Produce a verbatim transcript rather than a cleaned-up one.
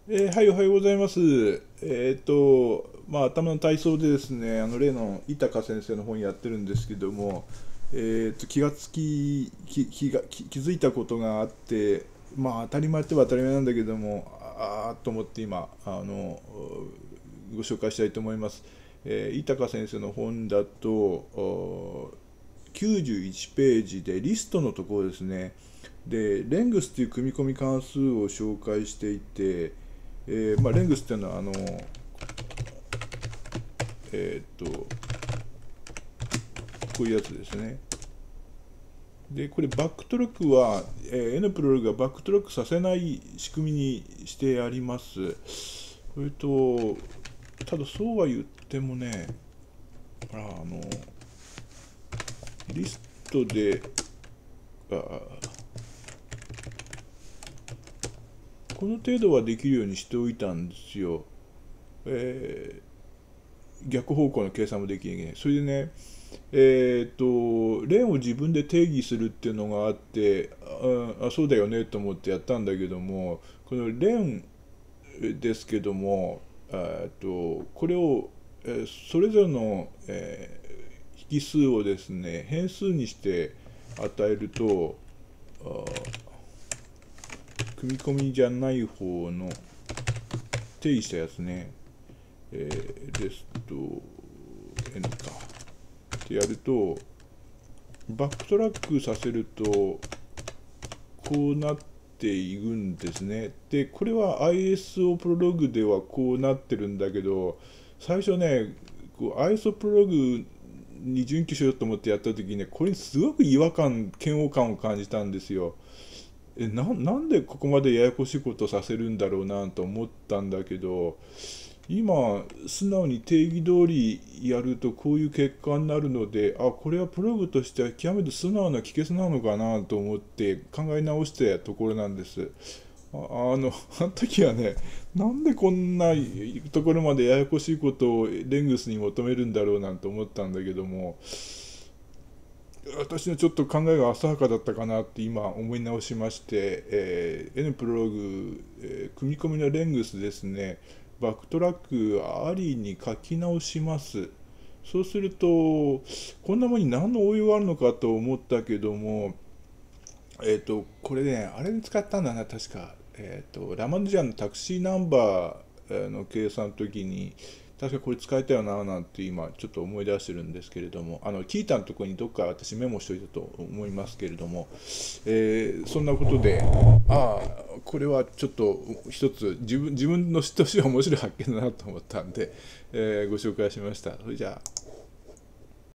えーはい、おはようございます。えっと、まあ、頭の体操でですね、あの例の伊高先生の本やってるんですけども、えっと、気がつき、気、気が、気、気づいたことがあって、まあ、当たり前っては当たり前なんだけども、ああーと思って今、あの、ご紹介したいと思います。えー、伊高先生の本だと、おきゅうじゅういちページでリストのところですね。で、レングスっていう組み込み関数を紹介していて、えーまあ、レングスっていうのはあの、えーっとこういうやつですね。でこれバックトラックは、えー N プロログがバックトラックさせない仕組みにしてあります。それとただそうは言ってもね、あのリストであこの程度はできるようにしておいたんですよ。えー逆方向の計算もできない。それでね、えっと、レンを自分で定義するっていうのがあって、あ、あそうだよねと思ってやったんだけども、このレンですけども、えっと、これを、えーそれぞれの、えー引数をですね、変数にして与えると、あ組み込みじゃない方の定義したやつね、えーレスト N かってやると、バックトラックさせるとこうなっていくんですね。でこれは アイエスオー プロログではこうなってるんだけど、最初ねこう アイエスオー プロログに準拠しようと思ってやった時にね、これにすごく違和感嫌悪感を感じたんですよ。えななんでここまでややこしいことをさせるんだろうなと思ったんだけど、今素直に定義通りやるとこういう結果になるので、あこれはプログとしては極めて素直な帰結なのかなと思って考え直したところなんです。ああのあの時はね、なんでこんなところまでややこしいことをレングスに求めるんだろうなんて思ったんだけども、私のちょっと考えが浅はかだったかなって今思い直しまして、えー N プロログ、えー組み込みのレングスですね、バックトラックありに書き直します。そうすると、こんなものに何の応用があるのかと思ったけども、えっと、これね、あれに使ったんだな、確か。えっと、ラマヌジャンのタクシーナンバーの計算の時に、確かこれ使えたよな、なんて今ちょっと思い出してるんですけれども、あの、聞いたのところにどっか私メモしておいたと思いますけれども、えーそんなことで、ああ、これはちょっと一つ自分、自分の知ってほしい面白い発見だなと思ったんで、えーご紹介しました。それじゃあ。